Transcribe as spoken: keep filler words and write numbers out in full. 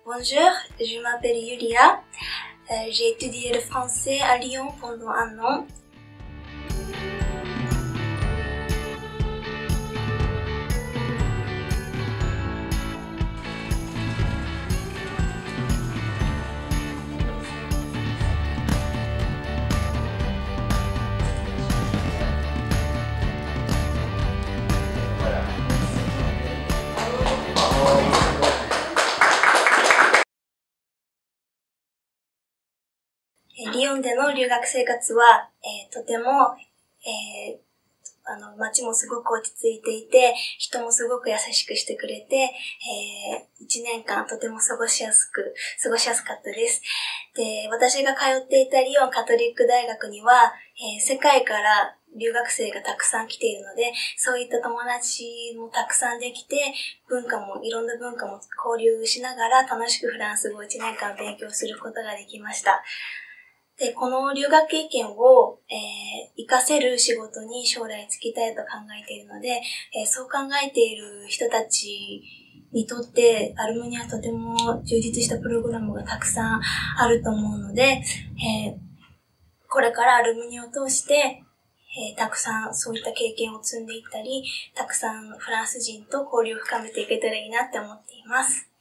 Bonjour, je m'appelle Yulia. Euh, j'ai étudié le français à Lyon pendant un an.リヨンでの留学生活は、えー、とても、えー、あの、街もすごく落ち着いていて、人もすごく優しくしてくれて、えー、一年間とても過ごしやすく、過ごしやすかったです。で、私が通っていたリヨンカトリック大学には、えー、世界から留学生がたくさん来ているので、そういった友達もたくさんできて、文化も、いろんな文化も交流しながら楽しくフランス語を一年間勉強することができました。で、この留学経験を、えー、活かせる仕事に将来就きたいと考えているので、えー、そう考えている人たちにとって、アルムニはとても充実したプログラムがたくさんあると思うので、えー、これからアルムニを通して、えー、たくさんそういった経験を積んでいったり、たくさんフランス人と交流を深めていけたらいいなって思っています。